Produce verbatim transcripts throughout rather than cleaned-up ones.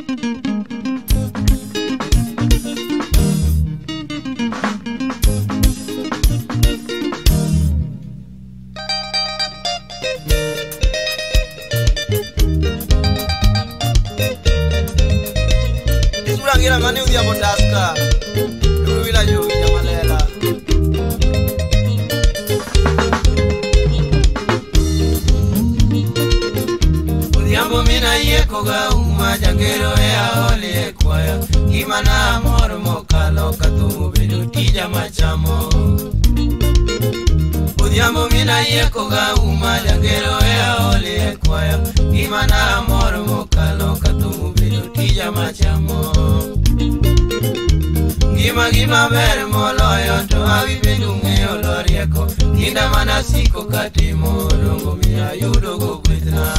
Gira mani udia botaska Luwila yu jamalela Udiambo mina ye koga uma jangero e aoli e kwaya Kimana amor mokalo katumu bedu tija machamo Udiambo mina ye koga uma jangero e aoli e kwaya Kimana amor mokalo katumu bedu tija machamo Gima gima ber moloyo to awibedu ng'eyo lorieko Kinda mana siko katimo dongo miya yudo go kwithna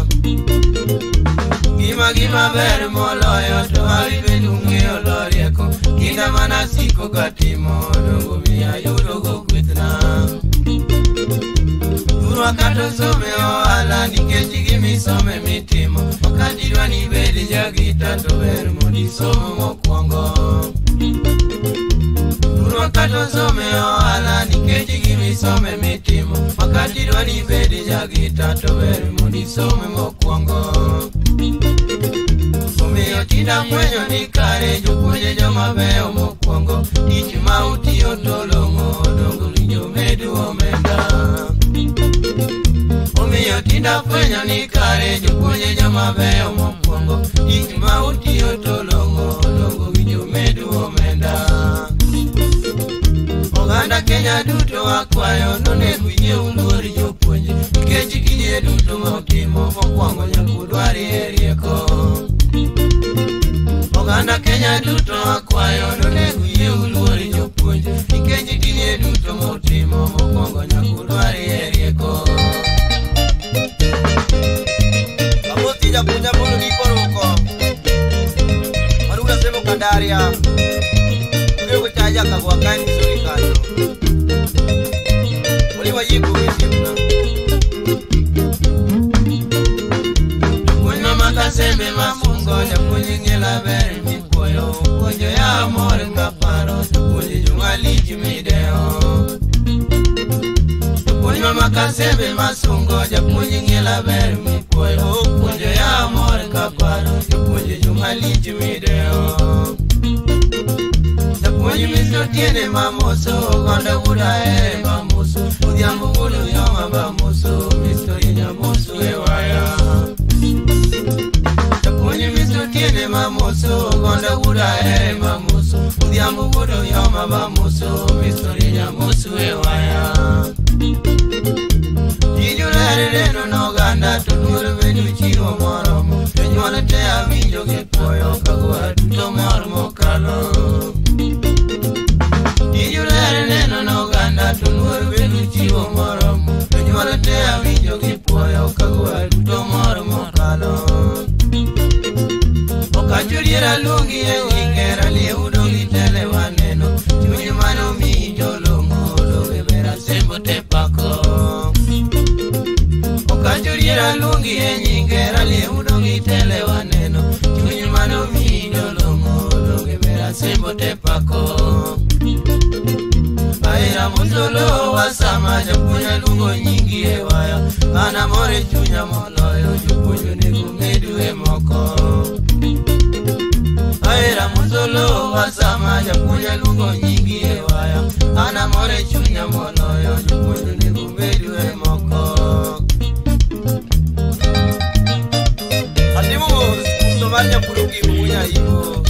Gima gima ber moloyo to awibedu ng'eyo lorieko Kinda mana siko katimo dongo miya yudo go kwithna Urwa kato some ohala nikech gimisome mitimo Wakati dwa ni bedi jagita to ber mondi somo mokwongo Urwakato some ohala nikech gimisome mitimo Wakati dwa ni bedi jagita to ber mondi somo mokwongo Omiyo tinda fwenyo ni kare jopuonje joma beyo mokwongo Tich ma utiyo tolong'o dongo winjo medu omenda Omiyo tinda fwenyo ni kare jopuonje joma beyo mokwongo Tich ma utiyo tolong'o dongo winjo medu omenda Oganda Kenya duto akwayo nonego inyiew luor jopuonje Nikech gige duto ma utimo mokwongo nyaka udwari e rieko Oganda Kenya duto akwayo nonego inyiew luor jopuonje Nikech gige duto ma utimo mokwongo nyaka udwari e rieko Amosi japuonja mondo gikoroko Maruga semo kandaria Kego chaja kagwa kani suri kanyo Oliwa yiku misipna Kunywa makasembe mafungo Japunyi ngela beri mikoyo Kunyo ya amore kaparo Tukunyi jungali jimideo Kunywa makasembe masungo Japunyi ngela beri mikoyo Kunyo ya amore kaparo Tukunyi jungali jimideo Japunyi miso tiene mamoso Gonda guda e mamoso Udiambo gudu yoma mamoso Misto yinya moso e waya Japunyi miso tiene mamoso Gonda guda e mamoso Udiambo gudu yoma mamoso Misto yinya moso e waya Jijulere reno no ganda Tuduru bedu chigo moromo Tenyuane te avinjo gepoyo Kagua duto moromo kalo Ijulere neno n'oganda toluor bedu chiwo moromo Tenyuolo te awinjo gipuoyo kagwa duto moro mokalo Okachuriera luongi e nyingera lieudo gitele waneno Chunyi mano mi jolong'o doge bera sembo te pako Okachuriera luongi e nyingera lieudo gitele waneno Chunyi mano mi jolong'o doge bera sembo te pako Aira mundolo wasama japunya lungo nyingi e waya Ana more chunya moloyo jupunyo nego medu e moko Aira mundolo wasama japunya lungo nyingi e waya Ana more chunya moloyo jupunyo nego medu e moko Atimu somarnya purugi munya ibo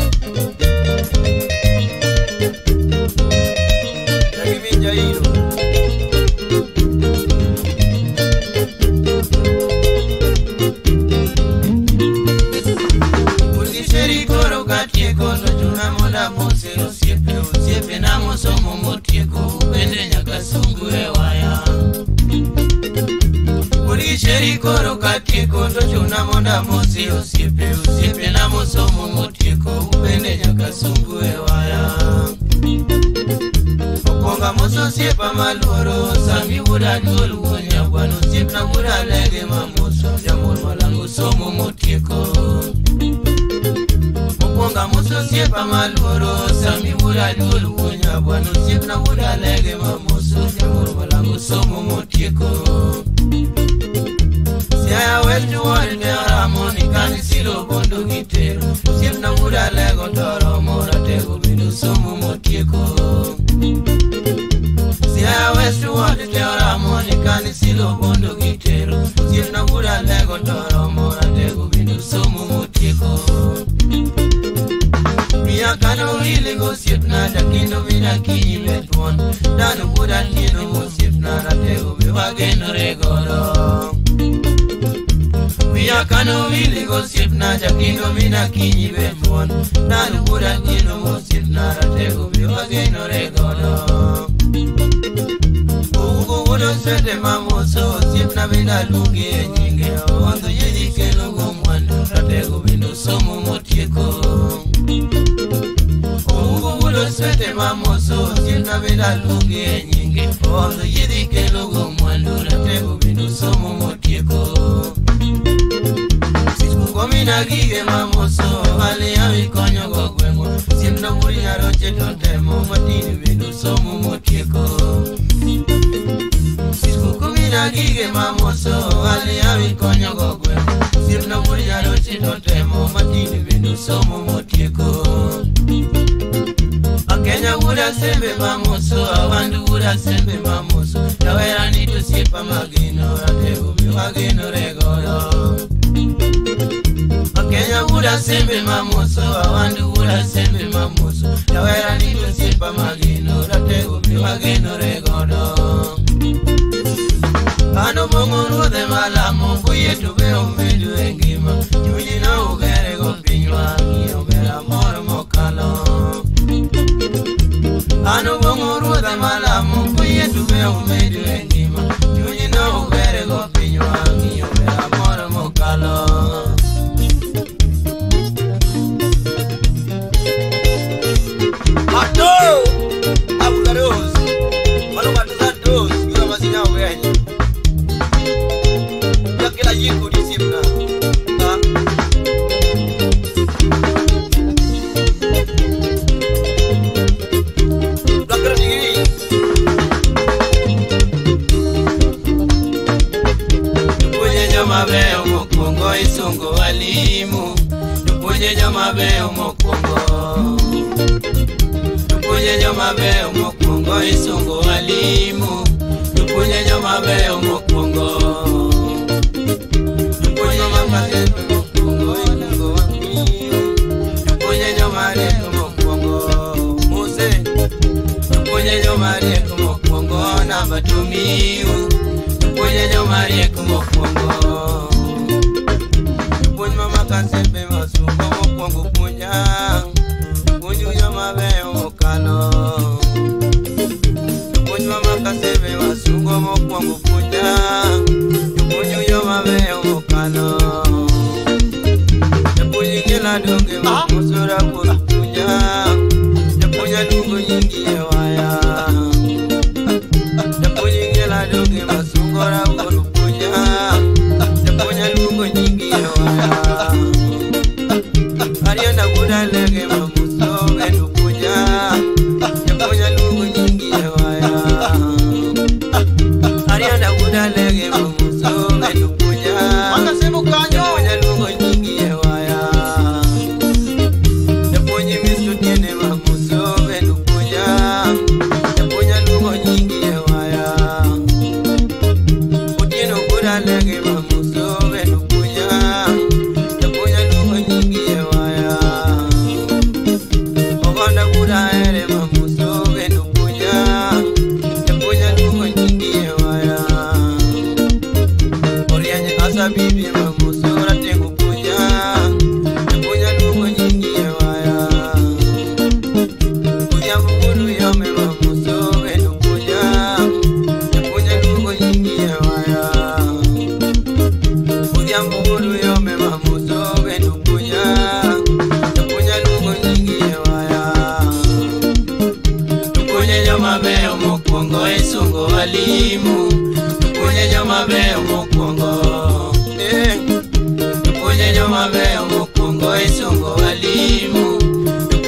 Uliseri koro katieko Totuna moda mose osiepe Osiepe na mosomo motieko Upende nyaka sungu e waya Uliseri koro katieko Totuna moda mose osiepe Osiepe na mosomo motieko Upende nyaka sungu e waya Okonga moso siepa maloro Sami wuda dolu wonya Wano siepna wuda lege mamoso Jamur malango somo motieko siepa maloro sami bura dulu punya bwano siep na bura lege mamoso jamur malango somo motieko siaya wetu wani ne ramoni kani silo bondo gitero siep na bura lego toro mora tego bindu somo motieko siaya wetu wani ne ramoni kani silo bondo gitero siep na bura lego toro mora tego bindu somo motieko Mia kano hili go siep na dakindo mina kinyi betwon Dano buda kino go siep na ratego biwageno regoro Mia kano hili go siep na dakindo mina kinyi betwon Dano buda kino go siep na ratego biwageno regoro Ugo udo sete mamoso siep na bina lungi e nyinge Ondo yedi keno go mwando ratego bindu somo motieko Ugo sete mamoso siena bela lungi e nyinge Ondo yedi ke logo mwando ratego bindu somo motieko Sisku komina gige mamoso hali ya mikonyo go gwengo Siemna muri na roche tontemo matini bindu somo motieko Sisku komina gige mamoso hali ya mikonyo go gwengo Siemna muri na roche tontemo matini bindu somo motieko Kenya buda sembe mamoso, awandu buda sembe mamoso Tawera nito siepa magino, ratego biwageno regoro Kenya buda sembe mamoso, awandu buda sembe mamoso Tawera nito siepa magino, ratego biwageno regoro Ano bongo rude malamo, kuyetu be umedu engima Nyuji na ugere gopinywa, kiyombera moro mokalo Ano bongo ruda malamu kuye tube umedu engima Nyunyi na ugere go pinywa Ngiyo mera mora mokalo Mato! Abula rose Mano matuza rose Yura mazina ugenye Yakila yiku disipna Ha? Mabeo mokongo isongo walimu Tupunye nyo mabeo mokongo Tupunye nyo mabeo mokongo isongo walimu Tupunye nyo mabeo mokongo Tupunye nyo mabeo mokongo isongo walimu Tupunye nyo mabeo mokongo Muse Tupunye nyo mabeo mokongo Namba tumiu Tupunye nyo mabeo mokongo Kasembe masungo mokwangu punya Kunyu ya mabeo mokano Kunyu mama kasembe masungo mokwangu punya Kunyu ya mabeo mokano Yapunyi ngela donge makusura kuru punya Yapunya lungu nyingi ewaya Yapunyi ngela donge masungo kuru punya Yapunya lungu nyingi ewaya Ariana buda lege mamuso enu punya Yapunya lungu nyingi ewaya Ariana buda lege mamuso enu punya Yapunya lungu nyingi ewaya Yapunyi misu tiene mamuso enu punya Yapunya lungu nyingi ewaya Utieno buda lege mamuso enu punya Yapunya lungu nyingi ewaya Oganda buda ere mamuso enu punya Yapunya lungu nyingi ewaya Orianye asa bibi mamuso ratengu punya Yapunya lungu nyingi ewaya Punya mukunu yome mamuso enu punya Yapunya lungu nyingi ewaya Punya mukunu yome mamuso enu punya Yapunya lungu nyingi ewaya Tupunye nyo mabeo mokongo isongo walimu Tupunye nyo mabeo mokongo Eh Tupunye nyo mabeo mokongo isongo walimu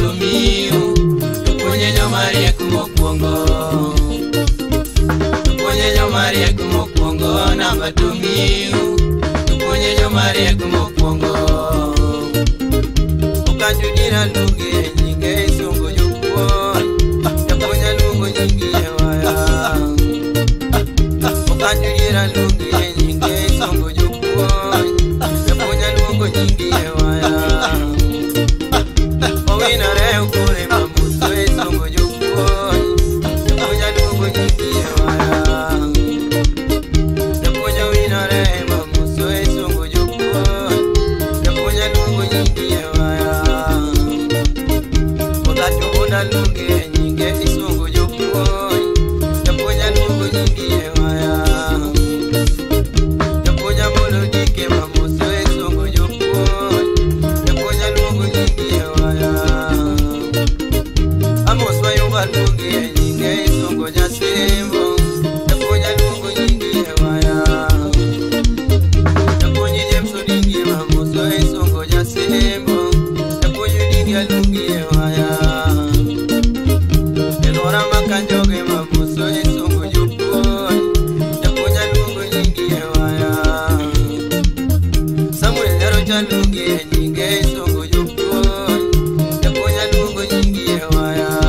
tomiu Tupunye nyomariek mokwongo Tupunye nyomariek mokwongo Namba tomiu Tupunye nyomariek mokwongo Ukajudira lungi nyinge isungo yukuon Tupunye lungo nyingi ewaya Ukajudira lungi nyinge isungo yukuon Tupunye lungo nyingi ewaya Owina reo kure mamuso isungo yukuon Tupunye lungo nyingi ewaya Tupunye wina reo mamuso isungo yukuon Tupunye lungo nyingi ewaya Ukajudira lungi nyinge isungo yukuon Tupunye lungo nyingi ewaya Tupunye molo dike mamuso isungo yukuon Tupunye lungo nyingi ewaya Amos wayunga lungi nyinge isungo jasimbo Tupunye lungo nyingi ewaya Tupunye jemso dingi mamuso isungo jasimbo Tupunye dingi lungi ewaya Elora makanjoge mamuso isungo yukuon Tupunye lungo nyingi ewaya Samuel nero jalungi nyinge isungo yukuon Tupunye lungo nyingi ewaya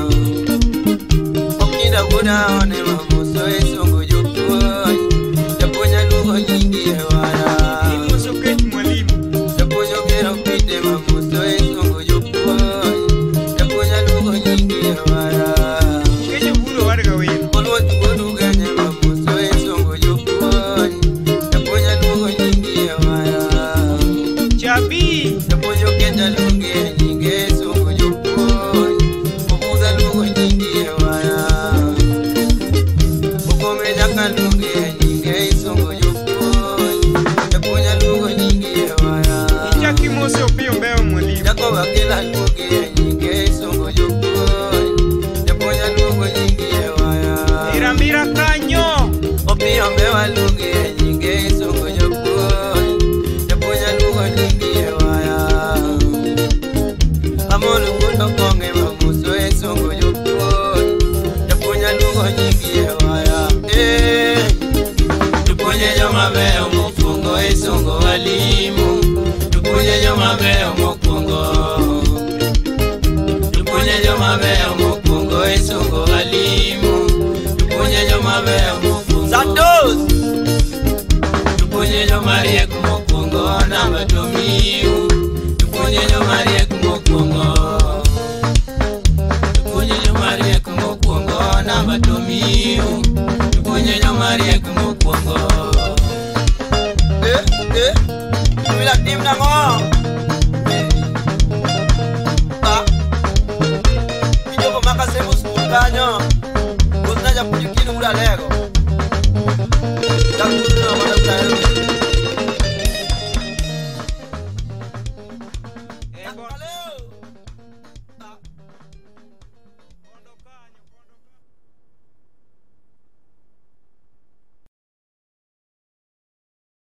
Okinda guda one mamuso isungo yukuon Tupunye lungo nyingi ewaya Imuso kech mwalimu Tupunye gero pite mamuso isungo yukuon Tupunye lungo nyingi ewaya Kecho buro warga win Olwo tugodu genye mamuso isungo yukuon Tupunye lungo nyingi ewaya Chabi Tupunye kenda lungi nyinge isungo yukuon Obuda lungo nyingi ewaya Okome jaka lungi nyinge isungo yukuon Tupunye lungo nyingi ewaya Ichaki mose opio mbeo mwalimu Jako wakila lungi nyinge isungo yukuon Tupunye lungo nyingi ewaya Irambira kanyo Opio mbewa lungi nyinge isungo yukuon Tupunye lungo nyingi ewaya Amolu kundo konge mamuso isungo yukuon Tupunye lungo nyingi ewaya Eh Tupunye joma beyo mokwongo isungo walimu Tupunye joma beyo mokwongo Tupunye joma beyo mokwongo isungo walimu Tupunye joma beyo mokwongo Santos Tupunye joma riek mokwongo Namba tomiu Tupunye joma riek mokwongo Tupunye joma riek mokwongo Namba tomiu Tupunye joma riek mokwongo Eh, eh Wila tim na ngo Ah Kijoko maka semu skul kanyo Kusna ja kujikini ura lego